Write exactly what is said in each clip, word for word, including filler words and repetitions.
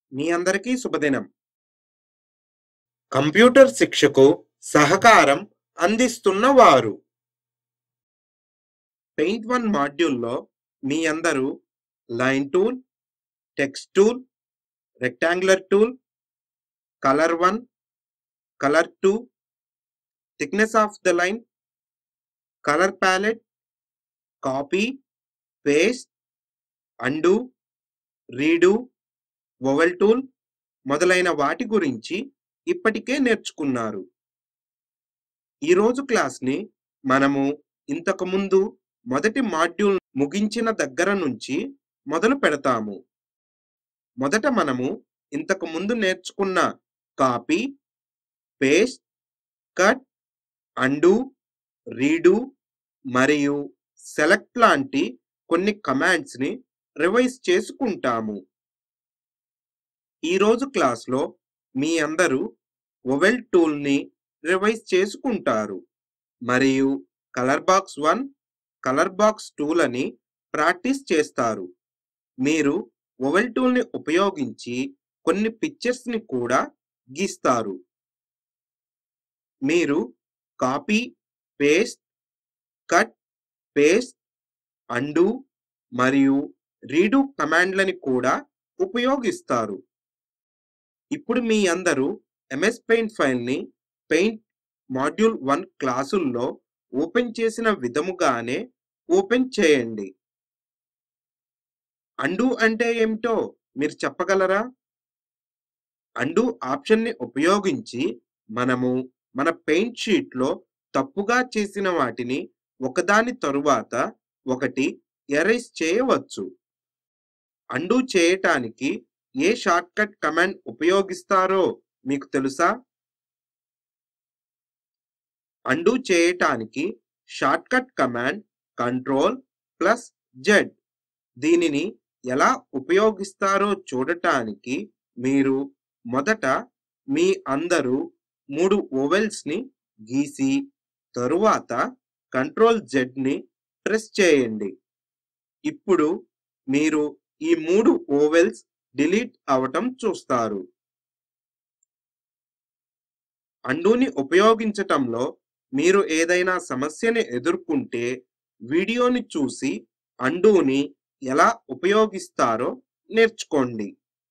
మీ అందరికీ శుభదినం. కంప్యూటర్ శిక్షకు సహకారం అందిస్తున్న వారు పెయింట్ వన్ మాడ్యూల్లో మీ అందరూ line tool, text tool, rectangular tool, colour one, colour two, thickness of the line, colour palette, copy, paste, undo, redo, oval tool మొదలైన వాటి గురించి ఇప్పటికే నేర్చుకున్నారు. ఈరోజు క్లాస్ని మనము ఇంతకుముందు మొదటి మాడ్యూల్ ముగించిన దగ్గర నుంచి మొదలు పెడతాము. మొదట మనము ఇంతకు ముందు నేర్చుకున్న copy, paste, cut, undo, redo మరియు సెలెక్ట్ లాంటి కొన్ని కమాండ్స్ని రివైజ్ చేసుకుంటాము. ఈరోజు క్లాస్లో మీ అందరూ వొవెల్ టూల్ని రివైజ్ చేసుకుంటారు మరియు colour box one, colour box టూలని ప్రాక్టీస్ చేస్తారు. మీరు వొవెల్ టూల్ని ఉపయోగించి కొన్ని పిక్చర్స్ని కూడా గీస్తారు. మీరు copy, paste, cut, paste, undo మరియు రీడు కమాండ్లని కూడా ఉపయోగిస్తారు. ఇప్పుడు మీ అందరూ ఎంఎస్ పెయింట్ ఫైల్ని పెయింట్ మాడ్యూల్ వన్ క్లాసుల్లో ఓపెన్ చేసిన విధముగానే ఓపెన్ చేయండి. అండు అంటే ఏమిటో మీరు చెప్పగలరా? అండు ఆప్షన్ని ఉపయోగించి మనము మన పెయింట్ షీట్లో తప్పుగా చేసిన వాటిని ఒకదాని తరువాత ఒకటి ఎరేజ్ చేయవచ్చు. అండు చేయటానికి ఏ షార్ట్కట్ కమాండ్ ఉపయోగిస్తారో మీకు తెలుసా? అండు చేయటానికి shortcut command control plus Z. దీనిని ఎలా ఉపయోగిస్తారో చూడటానికి మీరు మొదట మీ అందరూ మూడు ఓవెల్స్ని గీసి తరువాత కంట్రోల్ జెడ్ని ప్రెస్ చేయండి. ఇప్పుడు మీరు ఈ మూడు ఓవెల్స్ డిలీట్ అవటం చూస్తారు. అండుని ఉపయోగించటంలో మీరు ఏదైనా సమస్యని ఎదుర్కొంటే వీడియోని చూసి అండుని ఎలా ఉపయోగిస్తారో నేర్చుకోండి.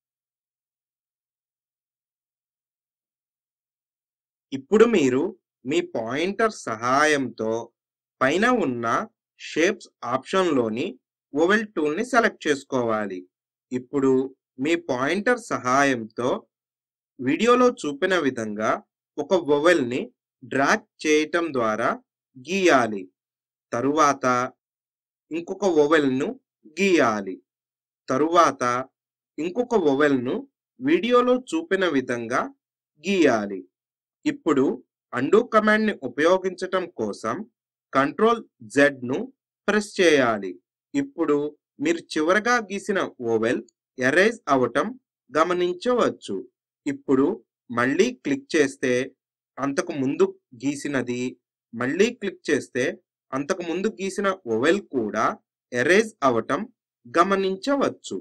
ఇప్పుడు మీరు మీ పాయింటర్ సహాయంతో పైన ఉన్న షేప్స్ ఆప్షన్లోని వొవెల్ టూల్ని సెలెక్ట్ చేసుకోవాలి. ఇప్పుడు మీ పాయింటర్ సహాయంతో వీడియోలో చూపిన విధంగా ఒక వొవెల్ని డ్రాగ్ చేయటం ద్వారా గీయాలి. తరువాత ఇంకొక వొవెల్ను గీయాలి. తరువాత ఇంకొక వొవెల్ను వీడియోలో చూపిన విధంగా గీయాలి. ఇప్పుడు అండు కమాండ్ని ఉపయోగించటం కోసం కంట్రోల్ జెడ్ను ప్రెస్ చేయాలి. ఇప్పుడు మీరు చివరగా గీసిన వొవెల్ ఎరేజ్ అవటం గమనించవచ్చు. ఇప్పుడు మళ్ళీ క్లిక్ చేస్తే అంతకు ముందు గీసినది, మళ్ళీ క్లిక్ చేస్తే అంతకు ముందు గీసిన వొవెల్ కూడా ఎరేజ్ అవటం గమనించవచ్చు.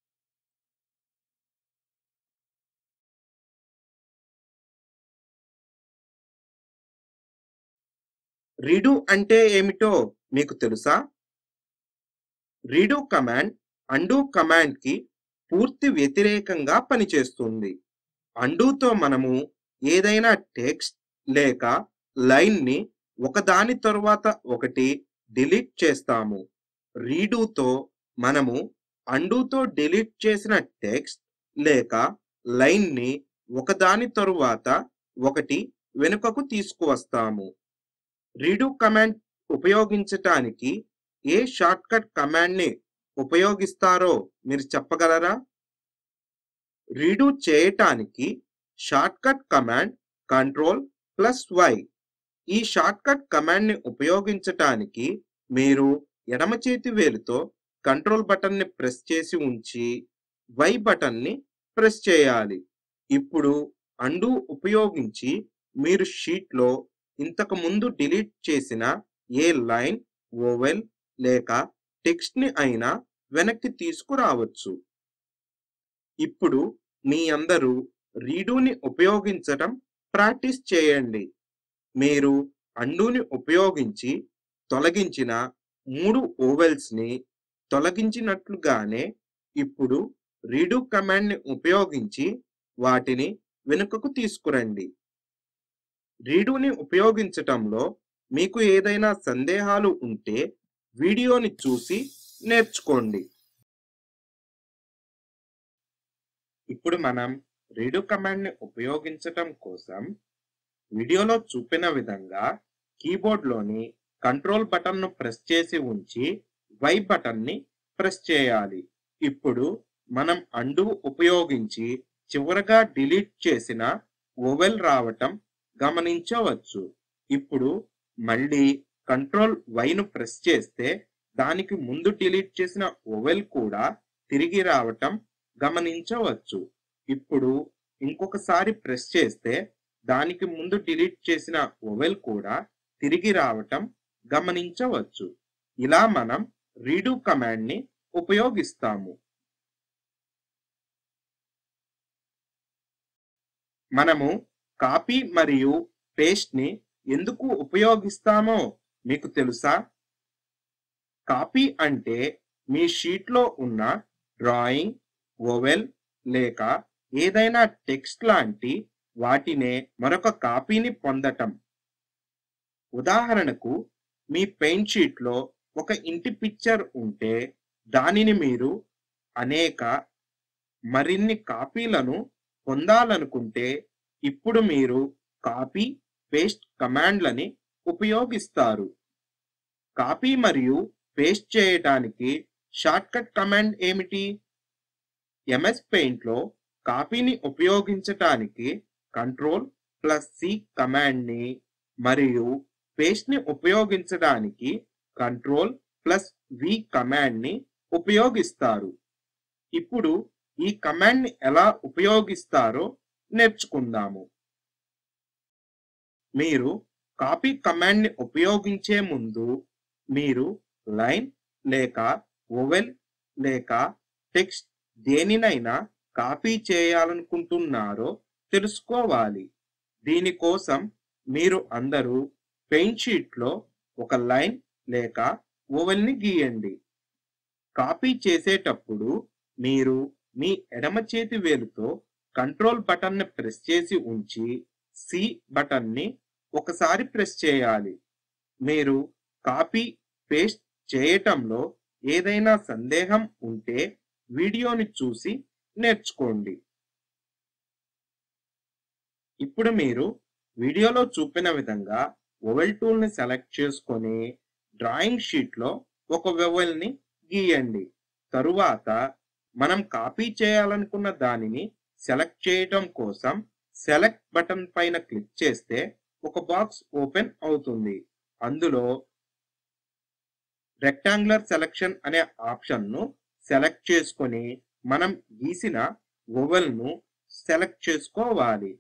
రీడు అంటే ఏమిటో మీకు తెలుసా? రీడు కమాండ్ అండు కమాండ్కి పూర్తి వ్యతిరేకంగా పనిచేస్తుంది. అండుతో మనము ఏదైనా టెక్స్ట్ లేక లైన్ని ఒకదాని తరువాత ఒకటి డిలీట్ చేస్తాము. రీడుతో మనము అండుతో డిలీట్ చేసిన టెక్స్ట్ లేక లైన్ని ఒకదాని తరువాత ఒకటి వెనుకకు తీసుకువస్తాము. రీడు కమాండ్ ఉపయోగించటానికి ఏ షార్ట్కట్ కమాండ్ని ఉపయోగిస్తారో మీరు చెప్పగలరా? రీడు చేయటానికి shortcut command control plus Y. ఈ షార్ట్కట్ కమాండ్ని ఉపయోగించటానికి మీరు ఎడమ చేతి వేలుతో కంట్రోల్ బటన్ని ప్రెస్ చేసి ఉంచి వై బటన్ని ప్రెస్ చేయాలి. ఇప్పుడు అండు ఉపయోగించి మీరు షీట్లో ఇంతకు ముందు డిలీట్ చేసిన ఏ లైన్, వొవెల్ లేక టెక్స్ట్ని అయినా వెనక్కి తీసుకురావచ్చు. ఇప్పుడు మీ అందరూ రీడూని ఉపయోగించటం ప్రాక్టీస్ చేయండి. మీరు అండూని ఉపయోగించి తొలగించిన మూడు ఓవెల్స్‌ని తొలగించినట్లుగానే ఇప్పుడు రీడూ కమాండ్‌ని ఉపయోగించి వాటిని వెనుకకు తీసుకురండి. రీడూని ఉపయోగించటంలో మీకు ఏదైనా సందేహాలు ఉంటే వీడియోని చూసి నేర్చుకోండి. ఇప్పుడు మనం రీడూ కమాండ్‌ని ఉపయోగించటం కోసం వీడియోలో చూపిన విధంగా కీబోర్డ్‌లోని కంట్రోల్ బటన్‌ను ప్రెస్ చేసి ఉంచి వై బటన్‌ని ప్రెస్ చేయాలి. ఇప్పుడు మనం అండు ఉపయోగించి చివరగా డిలీట్ చేసిన ఓవెల్ రావటం గమనించవచ్చు. ఇప్పుడు మళ్ళీ కంట్రోల్ వైను ప్రెస్ చేస్తే దానికి ముందు డిలీట్ చేసిన ఓవెల్ కూడా తిరిగి రావటం గమనించవచ్చు. ఇప్పుడు ఇంకొకసారి ప్రెస్ చేస్తే దానికి ముందు డిలీట్ చేసిన ఓవెల్ కూడా తిరిగి రావటం గమనించవచ్చు. ఇలా మనం రీడూ కమాండ్‌ని ఉపయోగిస్తాము. మనము కాపీ మరియు పేస్ట్‌ని ఎందుకు ఉపయోగిస్తామో మీకు తెలుసా? కాపీ అంటే మీ షీట్లో ఉన్న డ్రాయింగ్, ఓవెల్ లేక ఏదైనా టెక్స్ట్ లాంటి వాటినే మరొక కాపీని పొందటం. ఉదాహరణకు మీ పెయింట్ షీట్లో ఒక ఇంటి పిక్చర్ ఉంటే దానిని మీరు అనేక మరిన్ని కాపీలను పొందాలనుకుంటే ఇప్పుడు మీరు కాపీ, పేస్ట్ కమాండ్లని ఉపయోగిస్తారు. కాపీ మరియు పేస్ట్ చేయడానికి షార్ట్కట్ కమాండ్ ఏమిటి? ఎంఎస్ పెయింట్లో కాపీని ఉపయోగించటానికి కంట్రోల్ ప్లస్ సి కమాండ్ని మరియు పేస్ట్ని ఉపయోగించడానికి కంట్రోల్ ప్లస్ వి కమాండ్ని ఉపయోగిస్తారు. ఇప్పుడు ఈ కమాండ్ని ఎలా ఉపయోగిస్తారో నేర్చుకుందాము. మీరు కాపీ కమాండ్ని ఉపయోగించే ముందు మీరు లైన్ లేక ఓవెల్ లేక టెక్స్ట్ దేనినైనా కాపీ చేయాలనుకుంటున్నారో తెలుసుకోవాలి. దీనికోసం మీరు అందరూ పెయింట్ షీట్లో ఒక లైన్ లేక ఓవెల్ని గీయండి. కాపీ చేసేటప్పుడు మీరు మీ ఎడమ చేతి వేలుతో కంట్రోల్ బటన్ని ప్రెస్ చేసి ఉంచి సి బటన్ని ఒకసారి ప్రెస్ చేయాలి. మీరు కాపీ పేస్ట్ చేయటంలో ఏదైనా సందేహం ఉంటే వీడియోని చూసి నేర్చుకోండి. ఇప్పుడు మీరు వీడియోలో చూపిన విధంగా ఓవెల్ టూల్ని సెలెక్ట్ చేసుకొని డ్రాయింగ్ షీట్లో ఒక ఓవెల్ని గీయండి. తరువాత మనం కాపీ చేయాలనుకున్న దానిని సెలెక్ట్ చేయటం కోసం సెలెక్ట్ బటన్ పైన క్లిక్ చేస్తే ఒక బాక్స్ ఓపెన్ అవుతుంది. అందులో రెక్టాంగులర్ సెలక్షన్ అనే ఆప్షన్ను సెలెక్ట్ చేసుకొని మనం గీసిన ఓవెల్ను సెలెక్ట్ చేసుకోవాలి.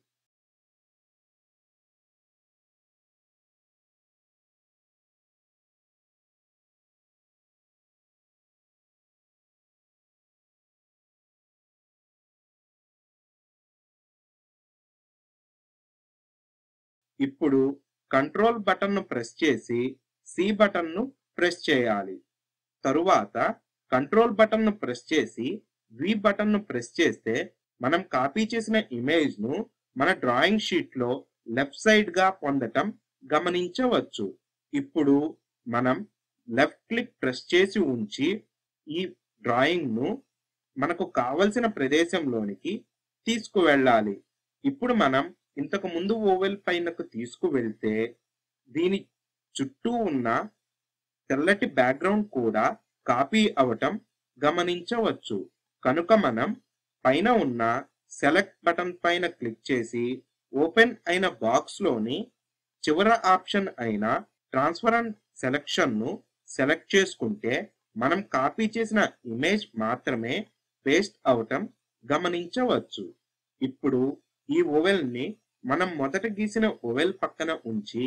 ఇప్పుడు కంట్రోల్ బటన్ను ప్రెస్ చేసి సి బటన్ను ప్రెస్ చేయాలి. తరువాత కంట్రోల్ బటన్ను ప్రెస్ చేసి వి బటన్ను ప్రెస్ చేస్తే మనం కాపీ చేసిన ఇమేజ్ను మన డ్రాయింగ్ షీట్లో లెఫ్ట్ సైడ్గా పొందటం గమనించవచ్చు. ఇప్పుడు మనం లెఫ్ట్ క్లిక్ ప్రెస్ చేసి ఉంచి ఈ డ్రాయింగ్ను మనకు కావలసిన ప్రదేశంలోనికి తీసుకువెళ్ళాలి. ఇప్పుడు మనం ఇంతకు ముందు ఓవెల్ పైనకు తీసుకువెళ్తే దీని చుట్టూ ఉన్న తెల్లటి బ్యాక్గ్రౌండ్ కూడా కాపీ అవటం గమనించవచ్చు. కనుక మనం పైన ఉన్న సెలెక్ట్ బటన్ పైన క్లిక్ చేసి ఓపెన్ అయిన బాక్స్లోని చివరి ఆప్షన్ అయిన ట్రాన్స్ఫర్ అండ్ సెలెక్షన్ను సెలెక్ట్ చేసుకుంటే మనం కాపీ చేసిన ఇమేజ్ మాత్రమే పేస్ట్ అవటం గమనించవచ్చు. ఇప్పుడు ఈ ఓవెల్ని మనం మొదట గీసిన ఓవెల్ పక్కన ఉంచి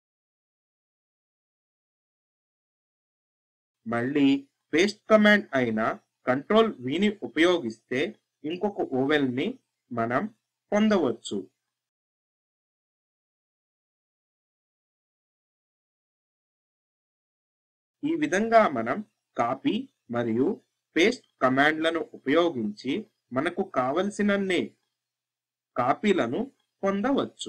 మళ్ళీ పేస్ట్ కమాండ్ అయిన కంట్రోల్ విని ఉపయోగిస్తే ఇంకొక ఓవెల్ని మనం పొందవచ్చు. ఈ విధంగా మనం కాపీ మరియు పేస్ట్ కమాండ్లను ఉపయోగించి మనకు కావలసినన్ని కాపీలను పొందవచ్చు.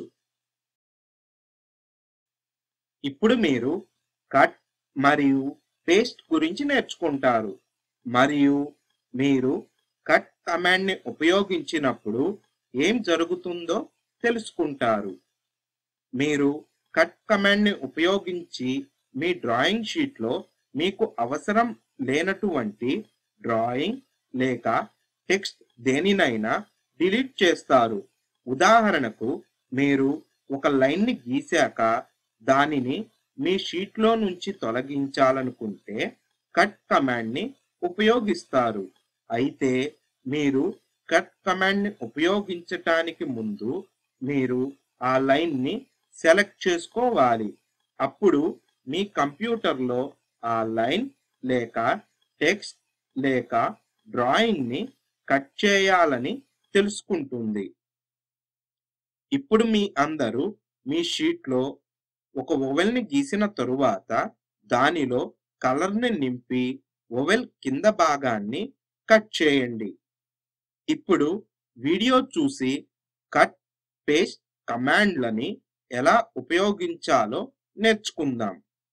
ఇప్పుడు మీరు కట్ మరియు పేస్ట్ గురించి నేర్చుకుంటారు మరియు మీరు కట్ కమాండ్ని ఉపయోగించినప్పుడు ఏం జరుగుతుందో తెలుసుకుంటారు. మీరు కట్ కమాండ్ని ఉపయోగించి మీ డ్రాయింగ్ షీట్లో మీకు అవసరం లేనటువంటి డ్రాయింగ్ లేక టెక్స్ట్ దేనినైనా డిలీట్ చేస్తారు. ఉదాహరణకు మీరు ఒక లైన్ని గీశాక దానిని మీ షీట్లో నుంచి తొలగించాలనుకుంటే కట్ కమాండ్ని ఉపయోగిస్తారు. అయితే మీరు కట్ కమాండ్ని ఉపయోగించటానికి ముందు మీరు ఆ లైన్ని సెలెక్ట్ చేసుకోవాలి. అప్పుడు మీ కంప్యూటర్లో ఆ లైన్ లేక టెక్స్ట్ లేక డ్రాయింగ్ని కట్ చేయాలని తెలుసుకుంటుంది. ఇప్పుడు మీ అందరూ మీ షీట్లో ఒక ఓవెల్ని గీసిన తరువాత దానిలో కలర్ని నింపి ఓవెల్ కింద భాగాన్ని కట్ చేయండి. ఇప్పుడు వీడియో చూసి కట్ పేస్ట్ కమాండ్లని ఎలా ఉపయోగించాలో నేర్చుకుందాం.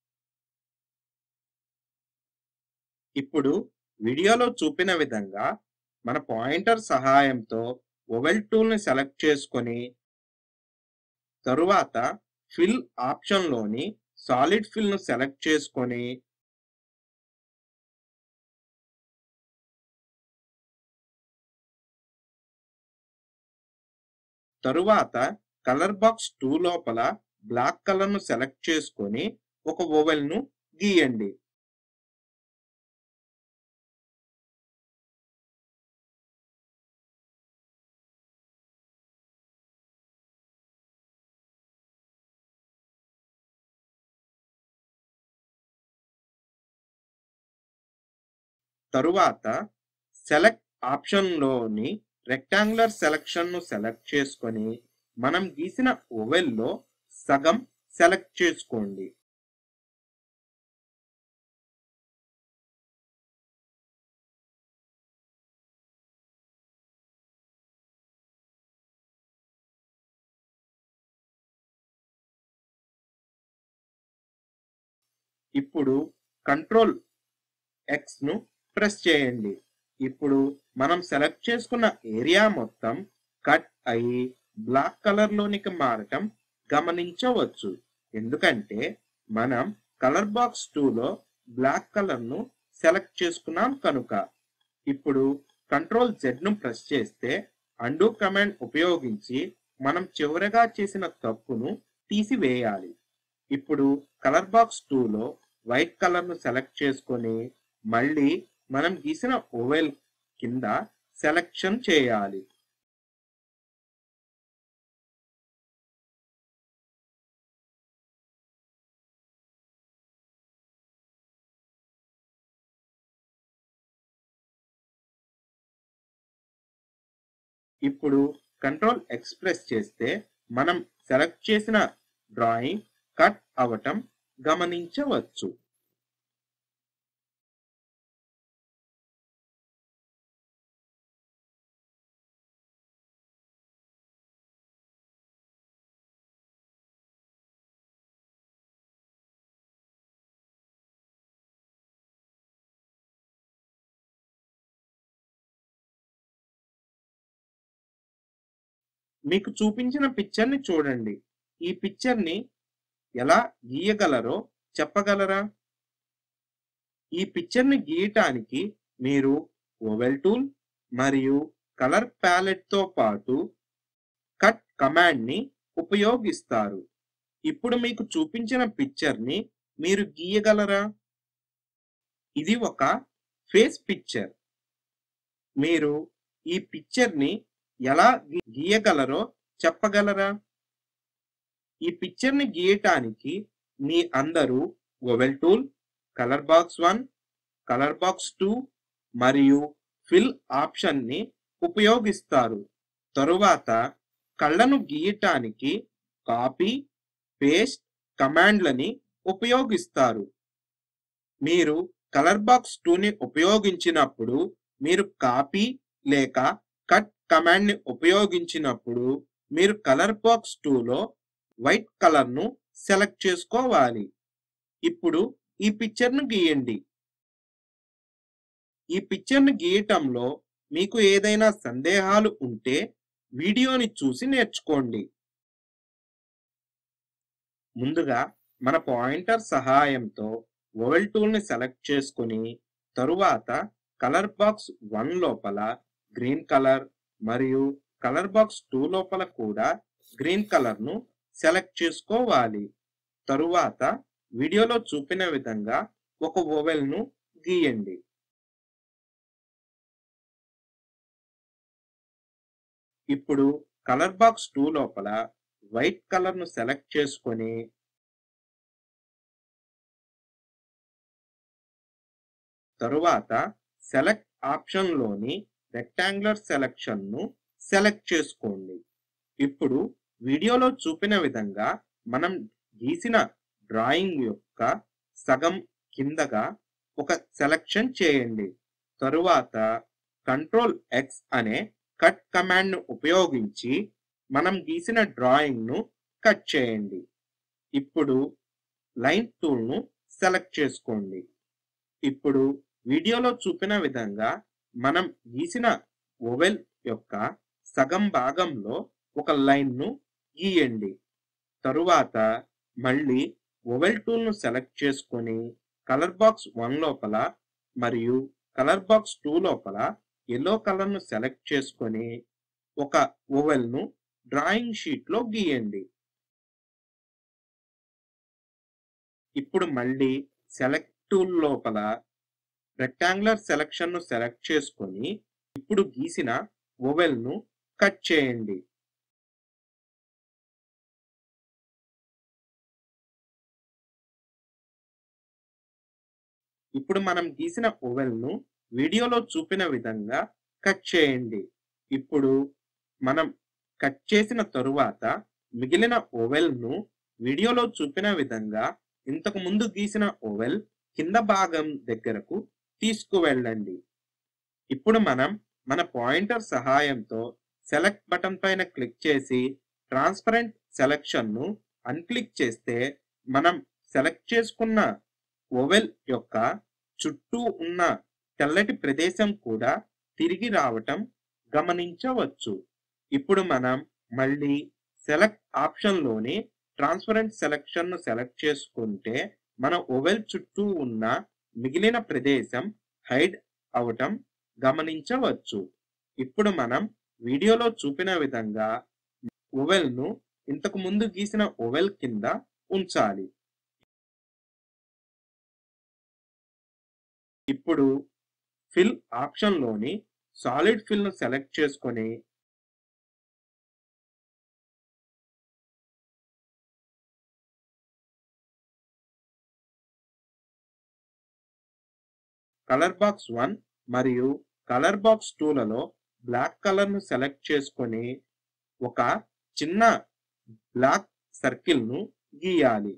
ఇప్పుడు వీడియోలో చూపిన విధంగా మన పాయింటర్ సహాయంతో ఓవెల్ టూల్ని సెలెక్ట్ చేసుకొని తరువాత ఫిల్ ఆప్షన్లోని సాలిడ్ ఫిల్ను సెలెక్ట్ చేసుకొని తరువాత కలర్ బాక్స్ టూ లోపల బ్లాక్ కలర్ను సెలెక్ట్ చేసుకొని ఒక ఓవెల్ను గీయండి. తరువాత సెలెక్ట్ ఆప్షన్లోని రెక్టాంగులర్ సెలెక్షన్ను సెలెక్ట్ చేసుకొని మనం గీసిన ఓవెల్లో సగం సెలెక్ట్ చేసుకోండి. ఇప్పుడు కంట్రోల్ ఎక్స్ ను ప్రెస్ చేయండి. ఇప్పుడు మనం సెలెక్ట్ చేసుకున్న ఏరియా మొత్తం కట్ అయి బ్లాక్ కలర్ లోనికి మారటం గమనించవచ్చు. ఎందుకంటే మనం కలర్ బాక్స్ టూ లో బ్లాక్ కలర్ ను సెలెక్ట్ చేసుకున్నాం కనుక. ఇప్పుడు కంట్రోల్ జెడ్ ను ప్రెస్ చేస్తే అండూ కమాండ్ ఉపయోగించి మనం చివరగా చేసిన తప్పును తీసివేయాలి. ఇప్పుడు కలర్ బాక్స్ టూ లో వైట్ కలర్ ను సెలెక్ట్ చేసుకొని మళ్ళీ మనం గీసిన ఓవెల్ కింద సెలెక్షన్ చేయాలి. ఇప్పుడు కంట్రోల్ ఎక్స్ ప్రెస్ చేస్తే మనం సెలెక్ట్ చేసిన డ్రాయింగ్ కట్ అవటం గమనించవచ్చు. మీకు చూపించిన పిక్చర్ని చూడండి. ఈ పిక్చర్ని ఎలా గీయగలరో చెప్పగలరా? ఈ పిక్చర్ని గీయటానికి మీరు ఓవెల్ టూల్ మరియు కలర్ ప్యాలెట్ తో పాటు కట్ కమాండ్ని ఉపయోగిస్తారు. ఇప్పుడు మీకు చూపించిన పిక్చర్ని మీరు గీయగలరా? ఇది ఒక ఫేస్ పిక్చర్. మీరు ఈ పిక్చర్ని ఎలా గీయగలరో చెప్పగలరా? ఈ పిక్చర్ని గీయటానికి మీ అందరూ oval tool, colour box one, colour box two మరియు ఫిల్ ఆప్షన్ని ఉపయోగిస్తారు. తరువాత కళ్ళను గీయటానికి కాపీ, పేస్ట్ కమాండ్లని ఉపయోగిస్తారు. మీరు కలర్ బాక్స్ టూని ఉపయోగించినప్పుడు మీరు కాపీ లేక కట్ కమాండ్ని ఉపయోగించినప్పుడు మీరు కలర్ బాక్స్ టూలో వైట్ కలర్ను సెలెక్ట్ చేసుకోవాలి. ఇప్పుడు ఈ పిక్చర్ను గీయండి. ఈ పిక్చర్ను గీయటంలో మీకు ఏదైనా సందేహాలు ఉంటే వీడియోని చూసి నేర్చుకోండి. ముందుగా మన పాయింటర్ సహాయంతో ఓవెల్ టూల్ని సెలెక్ట్ చేసుకుని తరువాత కలర్ బాక్స్ వన్ లోపల గ్రీన్ కలర్ మరియు కలర్ బాక్స్ టూ లోపల కూడా గ్రీన్ కలర్ను సెలెక్ట్ చేసుకోవాలి. తరువాత వీడియోలో చూపిన విధంగా ఒక ఓవెల్ను గీయండి. ఇప్పుడు కలర్ బాక్స్ టూ లోపల వైట్ కలర్ను సెలెక్ట్ చేసుకొని తరువాత సెలెక్ట్ ఆప్షన్లోని రెక్టాంగులర్ సెలెక్షన్ను సెలెక్ట్ చేసుకోండి. ఇప్పుడు వీడియోలో చూపిన విధంగా మనం గీసిన డ్రాయింగ్ యొక్క సగం కిందగా ఒక సెలెక్షన్ చేయండి. తరువాత కంట్రోల్ ఎక్స్ అనే కట్ కమాండ్ను ఉపయోగించి మనం గీసిన డ్రాయింగ్ను కట్ చేయండి. ఇప్పుడు లైన్ టూల్ను సెలెక్ట్ చేసుకోండి. ఇప్పుడు వీడియోలో చూపిన విధంగా మనం గీసిన ఓవెల్ యొక్క సగం భాగంలో ఒక లైన్ను గీయండి. తరువాత మళ్ళీ ఓవెల్ టూల్ను సెలెక్ట్ చేసుకొని కలర్ బాక్స్ వన్ లోపల మరియు కలర్ బాక్స్ టూ లోపల ఎల్లో కలర్ను సెలెక్ట్ చేసుకొని ఒక ఓవెల్ను డ్రాయింగ్ షీట్లో గీయండి. ఇప్పుడు మళ్ళీ సెలెక్ట్ టూల్ లోపల రెక్టాంగులర్ సెలెక్షన్ను సెలెక్ట్ చేసుకొని ఇప్పుడు గీసిన ఓవెల్ను కట్ చేయండి. ఇప్పుడు మనం గీసిన ఓవెల్ను వీడియోలో చూపిన విధంగా కట్ చేయండి. ఇప్పుడు మనం కట్ చేసిన తరువాత మిగిలిన ఓవెల్ను వీడియోలో చూపిన విధంగా ఇంతకు ముందు గీసిన ఓవెల్ కింద భాగం దగ్గరకు తీసుకువెళ్ళండి. ఇప్పుడు మనం మన పాయింటర్ సహాయంతో సెలెక్ట్ బటన్ పైన క్లిక్ చేసి ట్రాన్స్పరెంట్ సెలెక్షన్ను అన్క్లిక్ చేస్తే మనం సెలెక్ట్ చేసుకున్న ఓవెల్ యొక్క చుట్టూ ఉన్న తెల్లటి ప్రదేశం కూడా తిరిగి రావటం గమనించవచ్చు. ఇప్పుడు మనం మళ్ళీ సెలెక్ట్ ఆప్షన్లోని ట్రాన్స్పరెంట్ సెలెక్షన్ను సెలెక్ట్ చేసుకుంటే మన ఓవెల్ చుట్టూ ఉన్న మిగిలిన ప్రదేశం హైడ్ అవటం గమనించవచ్చు. ఇప్పుడు మనం వీడియోలో చూపిన విధంగా ఓవెల్ను ఇంతకు ముందు గీసిన ఓవెల్ కింద ఉంచాలి. ఇప్పుడు ఫిల్ ఆప్షన్లోని సాలిడ్ ఫిల్ను సెలెక్ట్ చేసుకొని కలర్ బాక్స్ వన్ మరియు కలర్ బాక్స్ టూలలో బ్లాక్ కలర్ను సెలెక్ట్ చేసుకొని ఒక చిన్న బ్లాక్ సర్కిల్ను గీయాలి.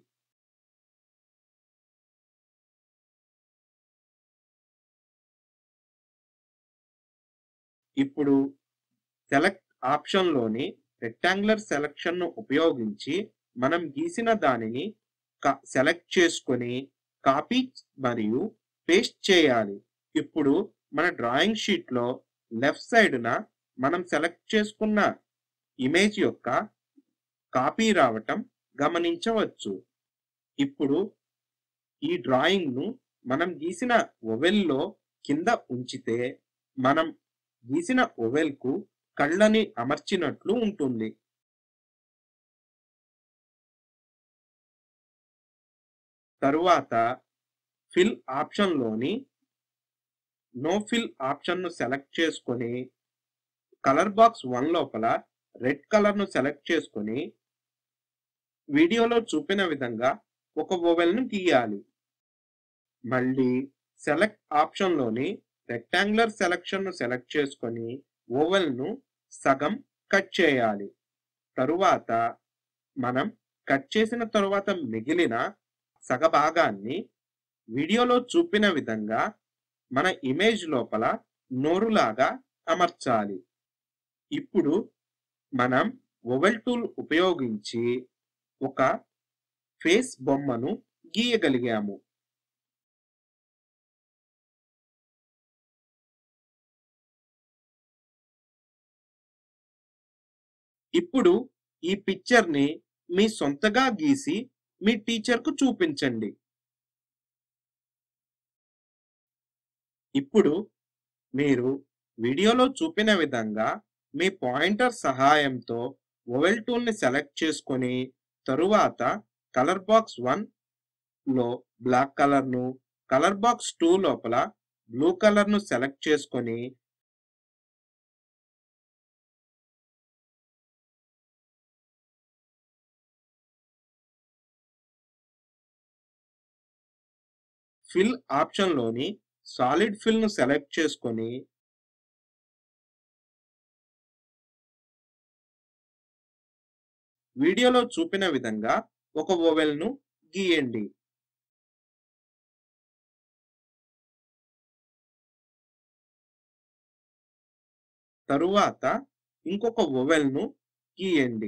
ఇప్పుడు సెలెక్ట్ ఆప్షన్లోని రెక్టాంగులర్ సెలెక్షన్ను ఉపయోగించి మనం గీసిన దానిని సెలెక్ట్ చేసుకొని కాపీ మరియు పేస్ట్ చేయాలి. ఇప్పుడు మన డ్రాయింగ్ షీట్లో లెఫ్ట్ సైడ్న మనం సెలెక్ట్ చేసుకున్న ఇమేజ్ యొక్క కాపీ రావటం గమనించవచ్చు. ఇప్పుడు ఈ డ్రాయింగ్ను మనం గీసిన ఓవెల్లో కింద ఉంచితే మనం గీసిన ఓవెల్కు కళ్ళని అమర్చినట్లు ఉంటుంది. తరువాత ఫిల్ ఆప్షన్లోని నో ఫిల్ ఆప్షన్ను సెలెక్ట్ చేసుకొని కలర్ బాక్స్ వన్ లోపల రెడ్ కలర్ను సెలెక్ట్ చేసుకొని వీడియోలో చూపిన విధంగా ఒక ఓవెల్ను గీయాలి. మళ్ళీ సెలెక్ట్ ఆప్షన్లోని రెక్టాంగులర్ సెలెక్షన్ను సెలెక్ట్ చేసుకొని ఓవెల్ను సగం కట్ చేయాలి. తరువాత మనం కట్ చేసిన తరువాత మిగిలిన సగభాగాన్ని వీడియోలో చూపిన విధంగా మన ఇమేజ్ లోపల నోరులాగా అమర్చాలి. ఇప్పుడు మనం ఓవెల్ టూల్ ఉపయోగించి ఒక ఫేస్ బొమ్మను గీయగలిగాము. ఇప్పుడు ఈ పిక్చర్‌ని మీ సొంతగా గీసి మీ టీచర్‌కు చూపించండి. ఇప్పుడు మీరు వీడియోలో చూపిన విధంగా మీ పాయింటర్ సహాయంతో ఓవెల్ టూల్‌ని సెలెక్ట్ చేసుకొని, తరువాత కలర్ బాక్స్ ఒకటిలో బ్లాక్ కలర్‌ను, కలర్ బాక్స్ రెండు లోపల బ్లూ కలర్‌ను సెలెక్ట్ చేసుకొని ఫిల్ ఆప్షన్‌లోని సాలిడ్ ఫిల్‌ను సెలెక్ట్ చేసుకొని వీడియోలో చూపిన విధంగా ఒక ఓవెల్‌ను గీయండి. తరువాత ఇంకొక ఓవెల్‌ను గీయండి.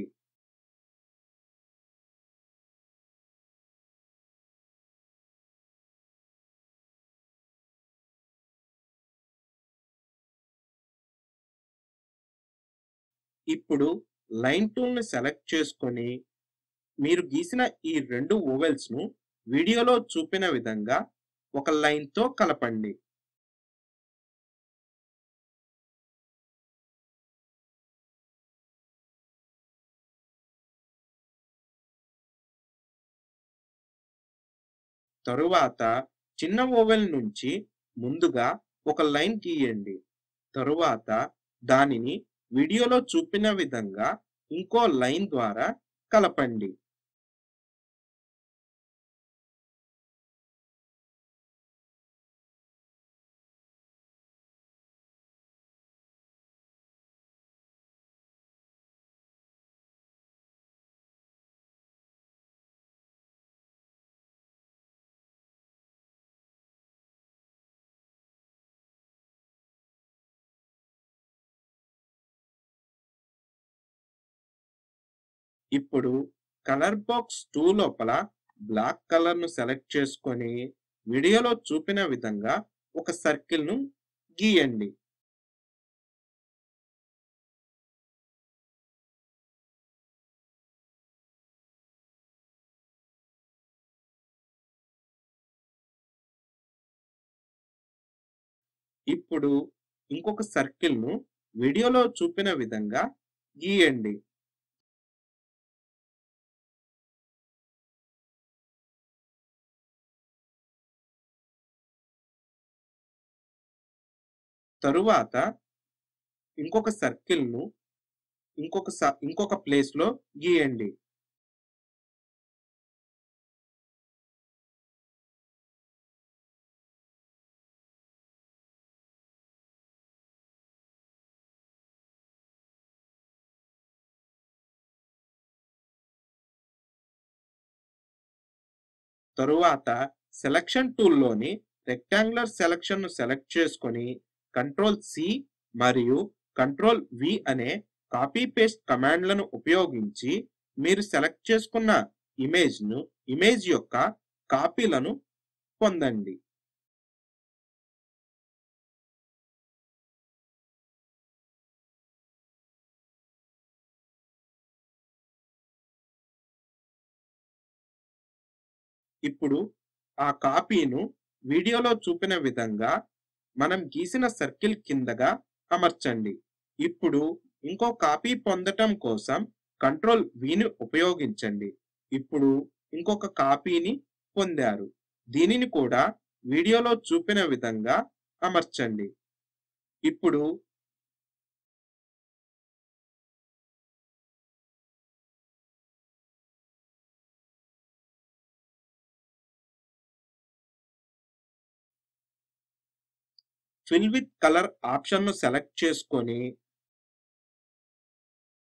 ఇప్పుడు లైన్ టూల్‌ని సెలెక్ట్ చేసుకొని, మీరు గీసిన ఈ రెండు ఓవెల్స్‌ను వీడియోలో చూపిన విధంగా ఒక లైన్‌తో కలపండి. తరువాత చిన్న ఓవెల్ నుంచి ముందుగా ఒక లైన్ గీయండి. తరువాత దానిని వీడియోలో చూపిన విధంగా ఇంకో లైన్ ద్వారా కలపండి. ఇప్పుడు కలర్ బాక్స్ రెండు లోపల బ్లాక్ కలర్‌ను సెలెక్ట్ చేసుకొని, వీడియోలో చూపిన విధంగా ఒక సర్కిల్‌ను గీయండి. ఇప్పుడు ఇంకొక సర్కిల్‌ను వీడియోలో చూపిన విధంగా గీయండి. తరువాత ఇంకొక సర్కిల్‌ను ఇంకొక స ఇంకొక ప్లేస్‌లో గీయండి. తరువాత సెలక్షన్ టూల్‌లోని రెక్టాంగులర్ సెలక్షన్‌ను సెలెక్ట్ చేసుకొని, కంట్రోల్ సి మరియు కంట్రోల్ వి అనే కాపీ పేస్ట్ కమాండ్‌లను ఉపయోగించి మీరు సెలెక్ట్ చేసుకున్న ఇమేజ్‌ను ఇమేజ్ యొక్క కాపీలను పొందండి. ఇప్పుడు ఆ కాపీను వీడియోలో చూపిన విధంగా మనం గీసిన సర్కిల్ కిందగా అమర్చండి. ఇప్పుడు ఇంకో కాపీ పొందటం కోసం కంట్రోల్ విని ఉపయోగించండి. ఇప్పుడు ఇంకొక కాపీని పొందారు. దీనిని కూడా వీడియోలో చూపిన విధంగా అమర్చండి. ఇప్పుడు ఫిల్ విత్ కలర్ ఆప్షన్‌ను సెలెక్ట్ చేసుకొని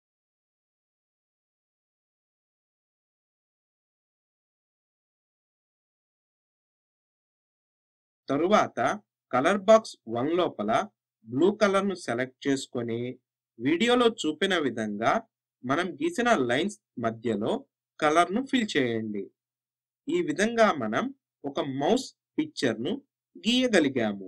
తరువాత కలర్ బాక్స్ వన్ లోపల బ్లూ కలర్ను సెలెక్ట్ చేసుకొని వీడియోలో చూపిన విధంగా మనం గీసిన లైన్స్ మధ్యలో కలర్ను ఫిల్ చేయండి. ఈ విధంగా మనం ఒక మౌస్ పిక్చర్ను గీయగలిగాము.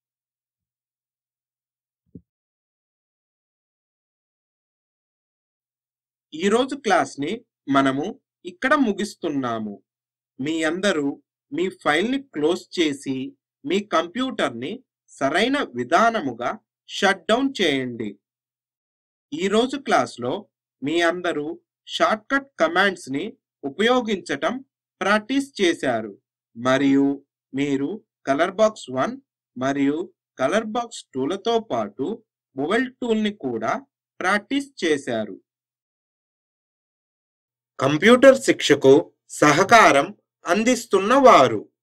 ఈరోజు క్లాస్ని మనము ఇక్కడ ముగిస్తున్నాము. మీ అందరూ మీ ఫైల్ని క్లోజ్ చేసి మీ కంప్యూటర్ని సరైన విధానముగా షట్ డౌన్ చేయండి. ఈరోజు క్లాస్లో మీ అందరూ షార్ట్కట్ కమాండ్స్ని ఉపయోగించటం ప్రాక్టీస్ చేశారు మరియు మీరు కలర్ బాక్స్ వన్ మరియు కలర్ బాక్స్ టూలతో పాటు మొబైల్ టూల్ని కూడా ప్రాక్టీస్ చేశారు. కంప్యూటర్ శిక్షకు సహకారం అందిస్తున్న వారు